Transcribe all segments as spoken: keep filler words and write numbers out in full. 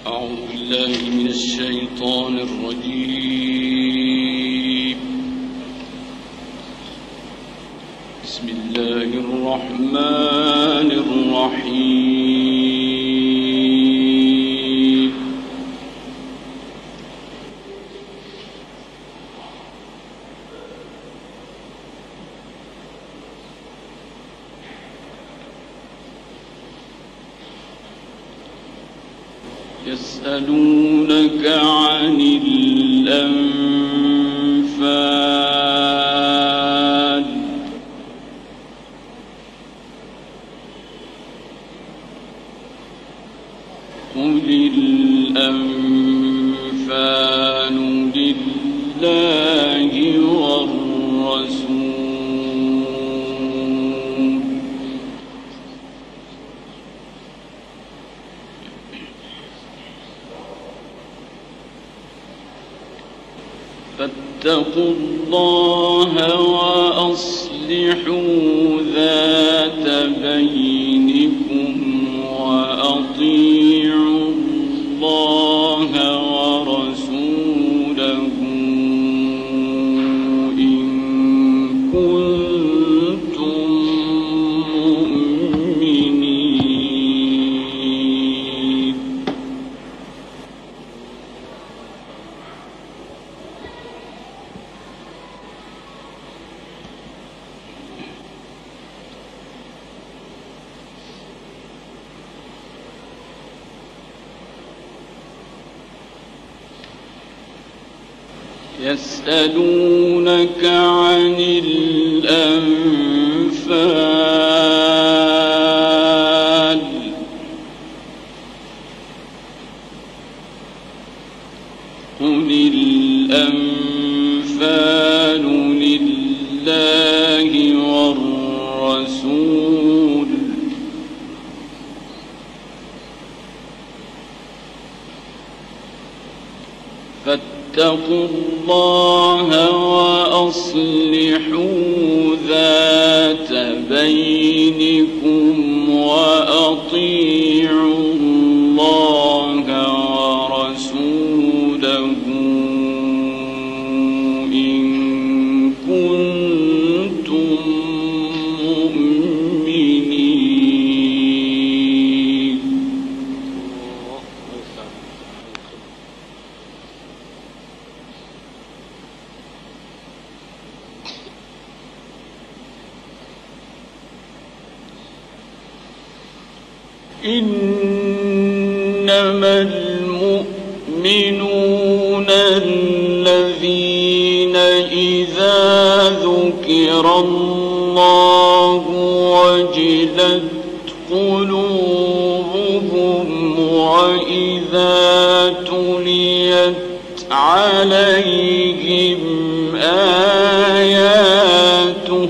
أعوذ بالله من الشيطان الرجيم. بسم الله الرحمن الرحيم. يسألونك عن الأنفال قل الأنفال لله والرسول فاتقوا الله وأصلحوا ذات بينكم وأطيعوا الله ورسوله إن كنتم مؤمنين. يسألونك عن الأنفال قل الأنفال لله والرسول فاتقوا الله وأصلحوا ذات بينكم وأطيعوا الله ورسوله إن كنتم مؤمنين. إنما المؤمنون الذين إذا ذكر الله وجلت قلوبهم وإذا تليت عليهم آياته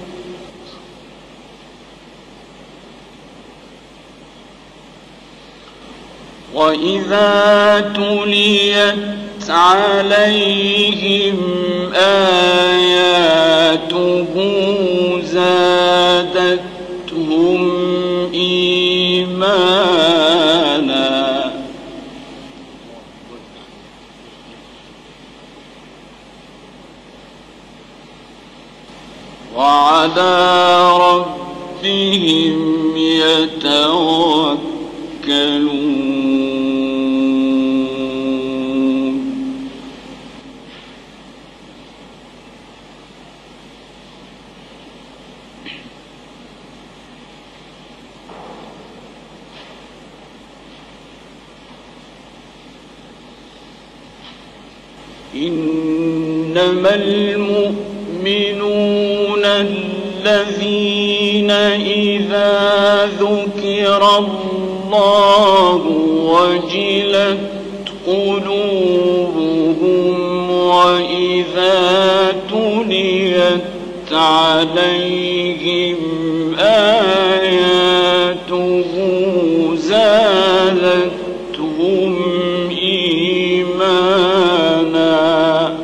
وإذا تليت عليهم آياته زادتهم إيمانا وعلى ربهم يتوكلون. إنما المؤمنون الذين إذا ذكر الله وجلت قلوبهم وإذا تليت عليهم آياته زادتهم إيمانا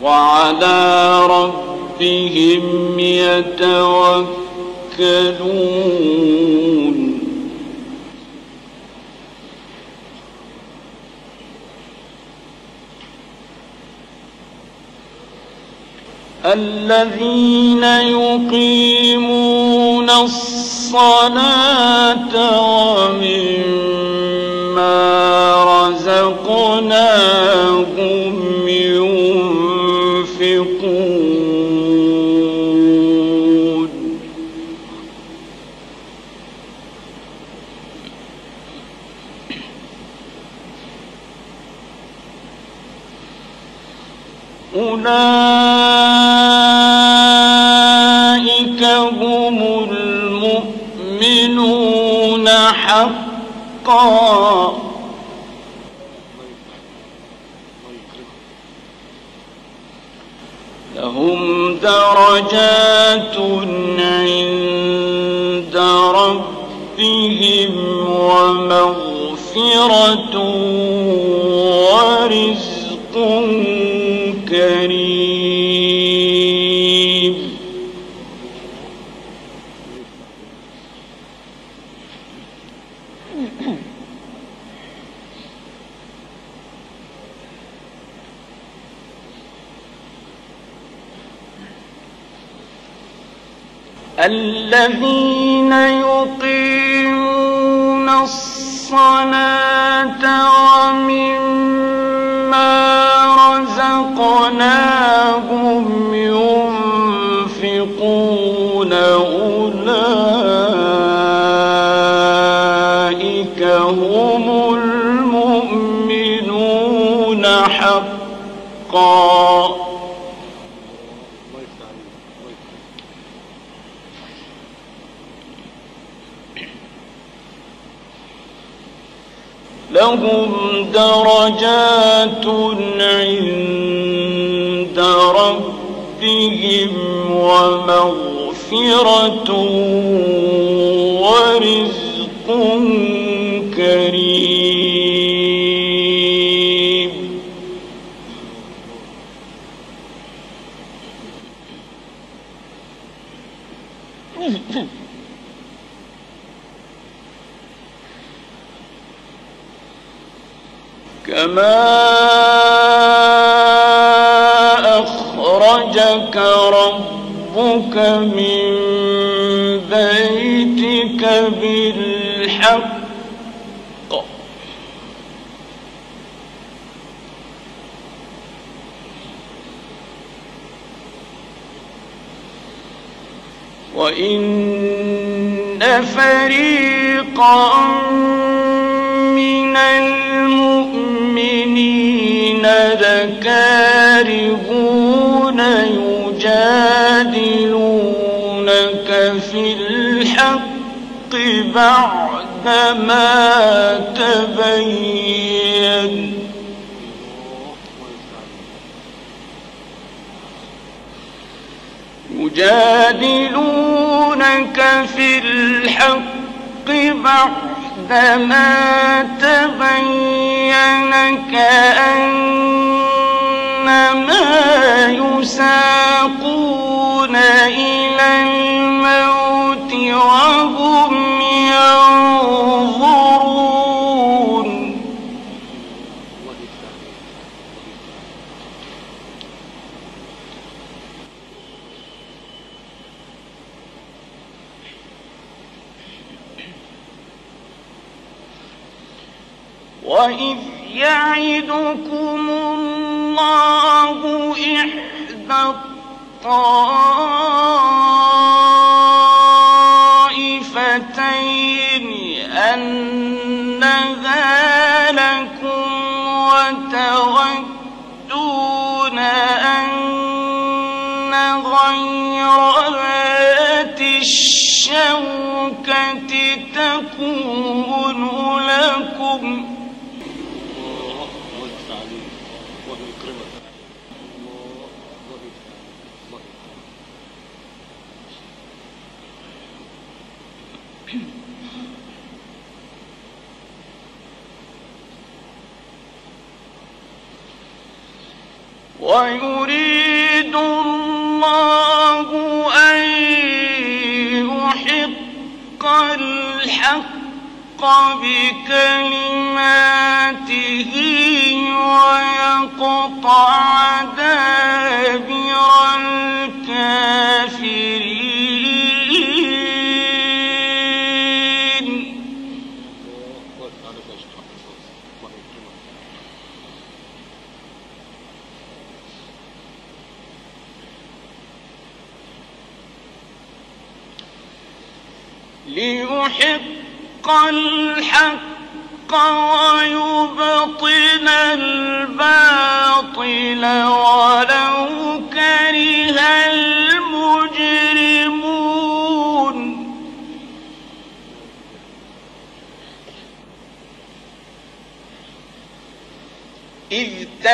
وعلى ربهم يتوكلون الذين يقيمون الصلاة ومما رزقناهم ينفقون أولئك هم المؤمنون حقا لهم درجات عند ربهم ومغفرة ورزق كريم الذين يقيمون الصلاة ومما رزقناهم ينفقون أولئك هم المؤمنون حقا لهم درجات عند ربهم ومغفرة ورزق كريم كما أخرجك ربك من بيتك بالحق وإن فريقا من المؤمنين لكارهون يجادلونك في الحق بعدما تبين يجادلونك في الحق بعدما تبين كأنما يساقون إلى الموت وهم ينظرون وإذ يعدكم الله إحدى الطائفتين أنها لكم وتودون أن غير ذات الشوكة تكون لكم ويريد الله أن يحق الحق بكلماته ويقطع دابر الكافرين. ليحق الحق ويبطل الباطل ولو كره المجرمون. إذ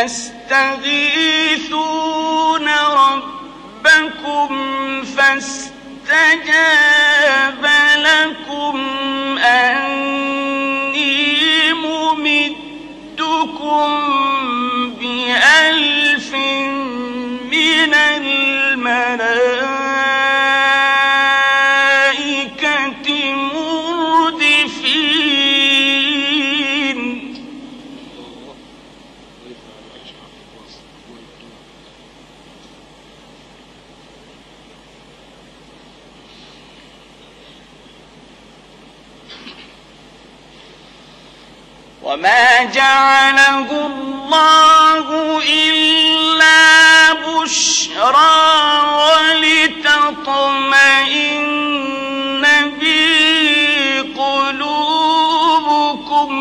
تستغيثون ربكم فاستجاب لكم أني ممدكم بألف من الملائكة مردفين. وما جعله الله إلا بشرى ولتطمئن به قلوبكم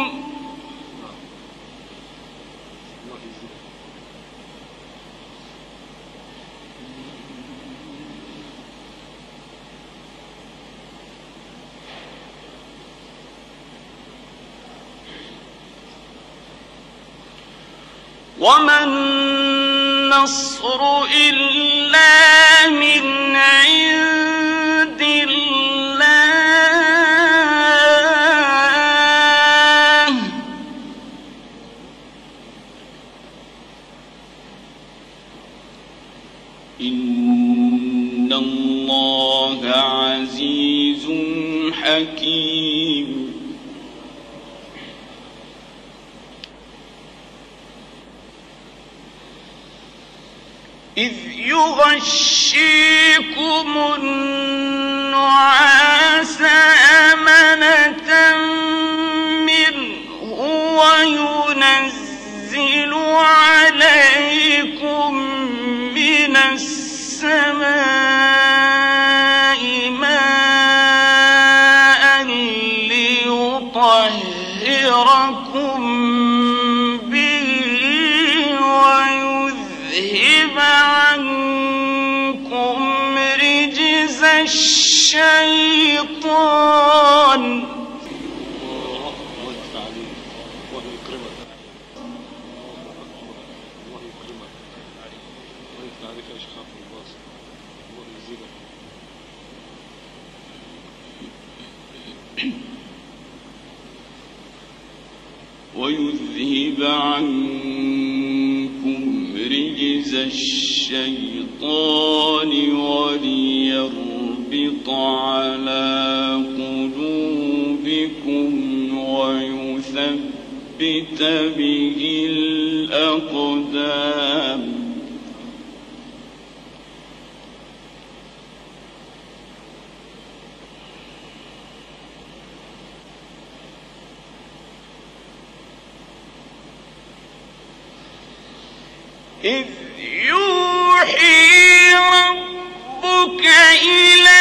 وما النصر إلا من عند الله إن الله عزيز حكيم. إذ يغشيكم النعاس أمنة منه وينزل عليكم من السماء ماء ليطهركم عنكم رجز الشيطان. ويذهب عنكم رجز الشيطان وليربط على قلوبكم ويثبت به الأقدام. إذ يوحي ربك إلى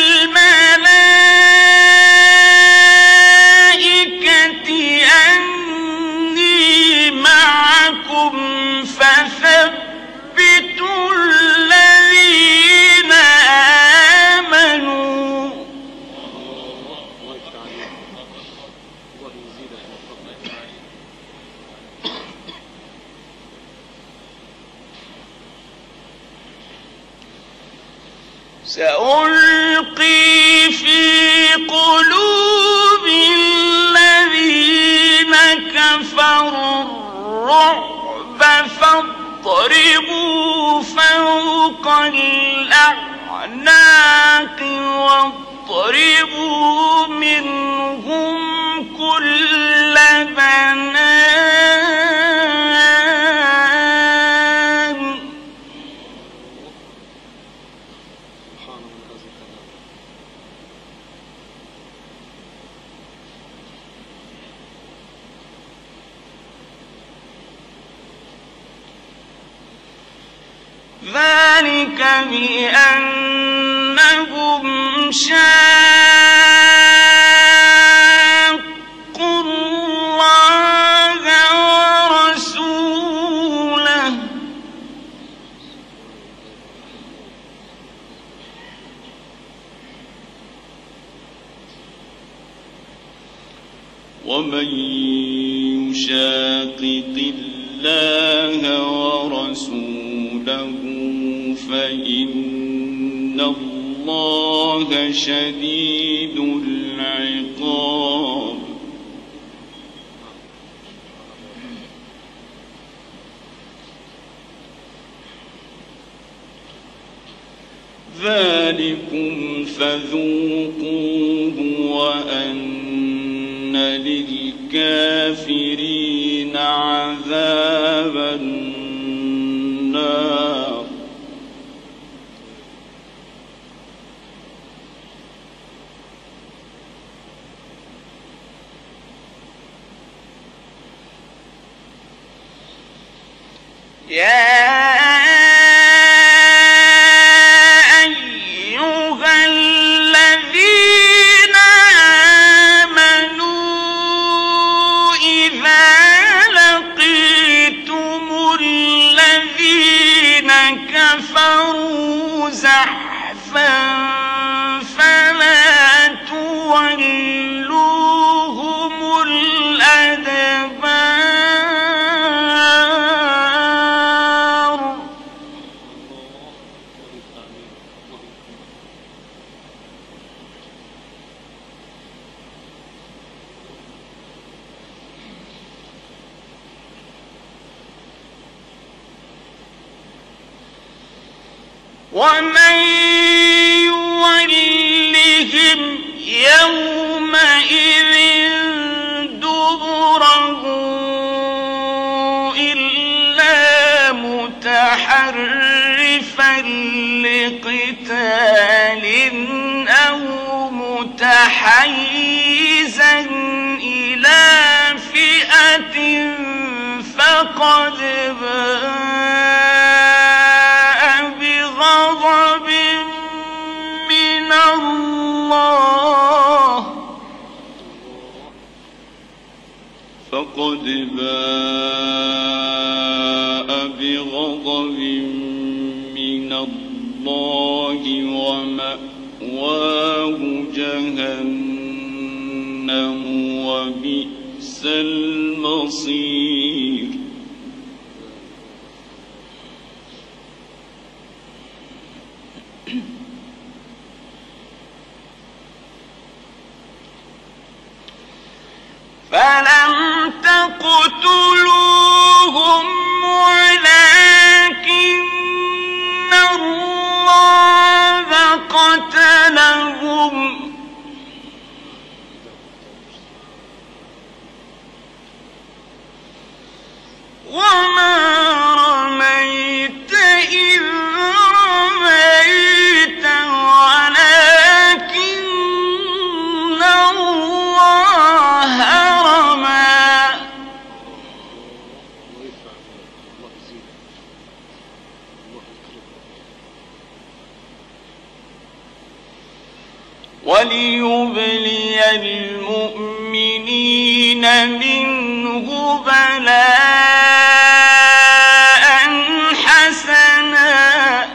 الملائكة أني معكم فثبتوا الذين آمنوا. سألقي في قلوب الذين كفروا الرعب فاضربوا فوق الأعناق واضربوا منهم كل بنان ذلك بأنهم شاقوا الله ورسوله ومن يشاقق الله ورسوله فإن الله شديد العقاب ذلكم فذوقوه وأن للكافرين عذاب النار يا أيها الذين آمنوا إذا لقيتم الذين كفروا زحفا فلا تولوهم الأدبار ومن يولهم يومئذ دبره إلا متحرفا لقتال أو متحيزا إلى فئة فقد باء بغضب من الله فقد باء بغضب من الله ومأواه جهنم وبئس المصير فلم تقتلوهم ولكن الله قتلهم وما رميت إذ رميت ولكن الله رمى وليبلي المؤمنين منه بلاء حسنا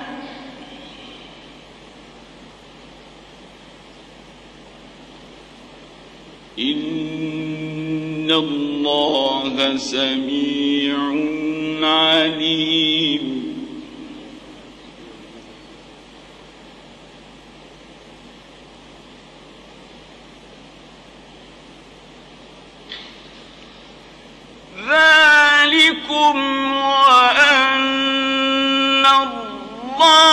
إن الله سميع عليم ذلكم وأن الله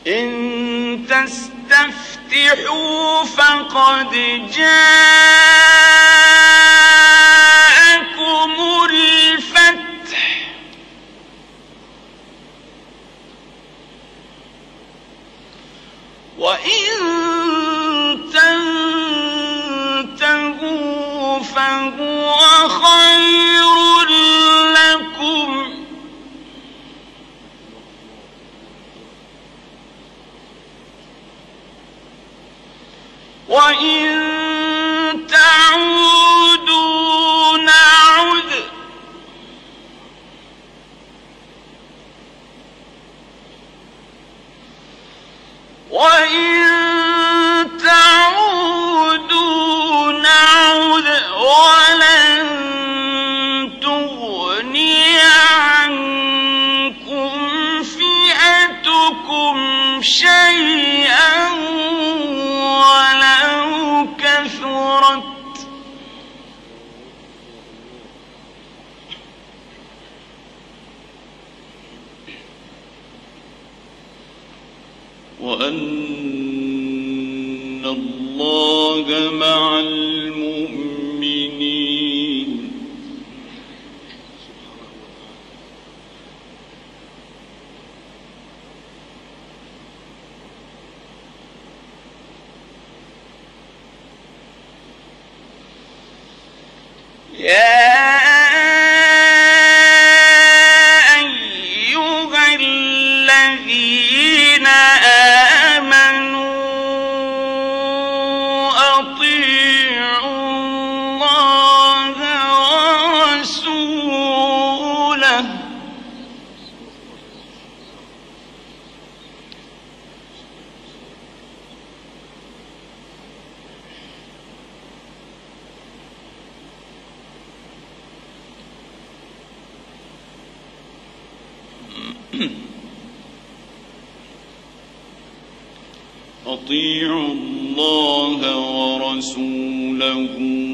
إن تستفتحوا فقد جاءكم الفتح وإن تنتهوا فهو خير لكم وإن تعودوا نعد وإن تعودوا نعد ولن تغني عنكم فئتكم شيئا ولو كثرت وأن الله مع المؤمنين يا أيها الذين آمنوا أطيعوا الله ورسوله أطيعوا الله ورسوله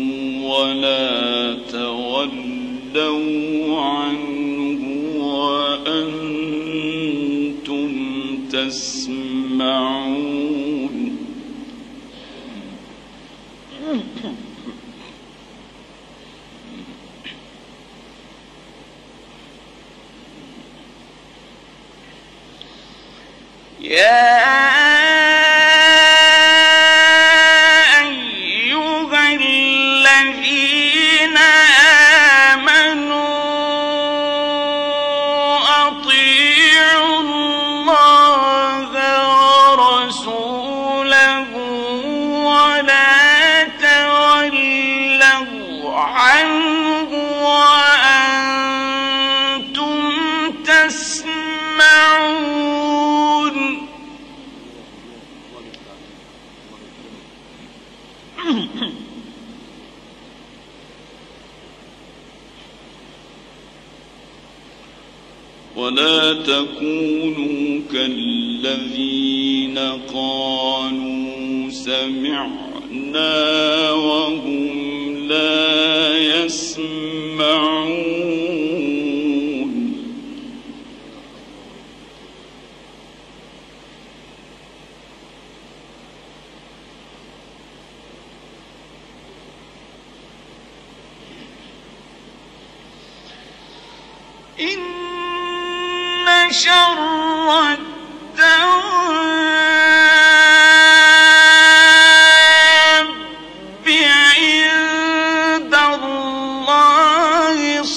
ولا تولوا عنه وأنتم تسمعون يا أيها الذين آمنوا أطيعوا الله ورسوله ولا تولوا عنه وأنتم تسمعون ولا تكونوا كالذين قالوا سمعنا وهم لا يسمعون إن شر الدواب عند الله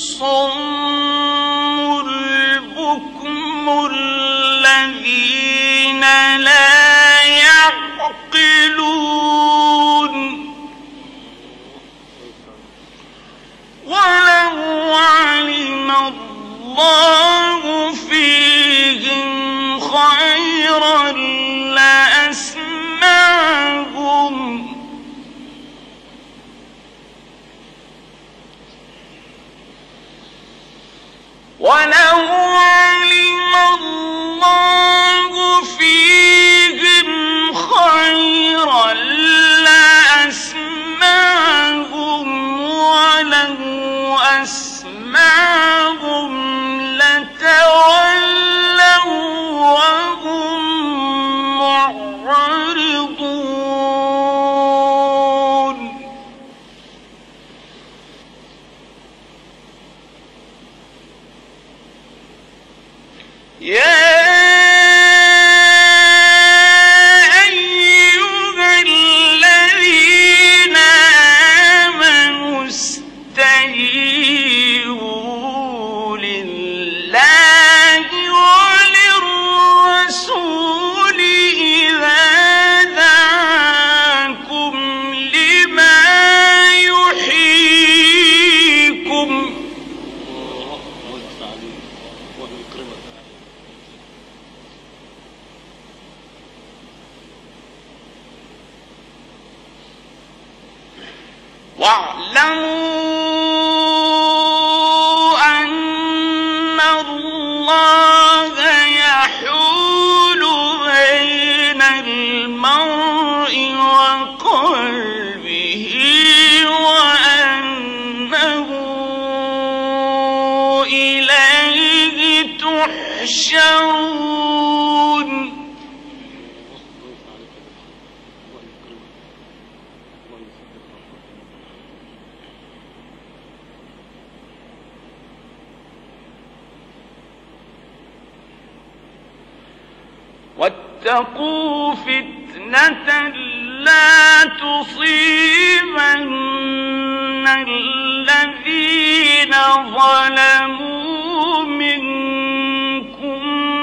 الصم البكم الذين لا يعقلون ولو علم الله فيهم خيرا لأسمعهم ولو علم الله فيهم خيرا لأسمعهم ولو أسمعهم لتولوا وهم يا أيها الذين آمنوا استجيبوا لله وللرسول إذا دعاكم لما يحييكم. واعلموا أن الله يحول بين المرء وقلبه وأنه إليه تحشرون. واتقوا فتنة لا تصيبن الذين ظلموا منكم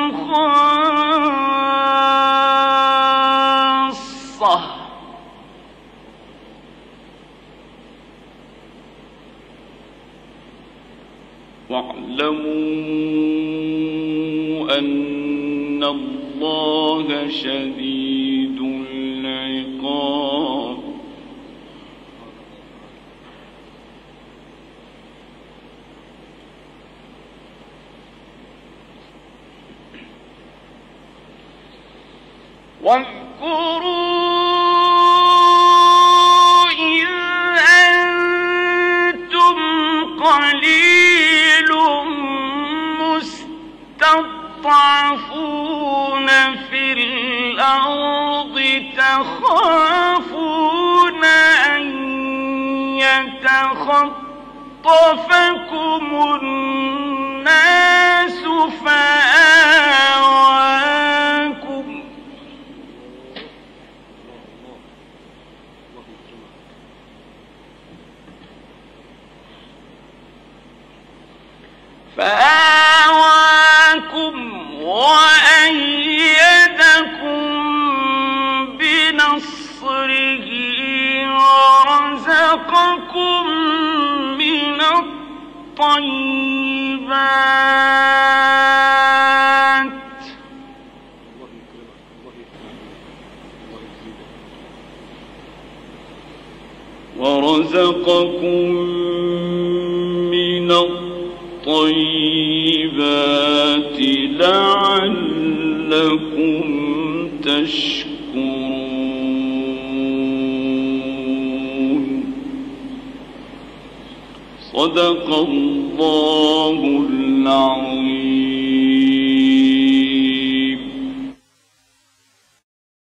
خاصة واعلموا أن الله شديد العقاب. واذكروا إذ أنتم قليل مستضعفون في الأرض تخافون أن يتخطفكم الناس فآواكم فآواكم وأيدكم بنصره ورزقكم من الطيبات ورزقكم من الطيبات لعلكم تشكرون. صدق الله العظيم.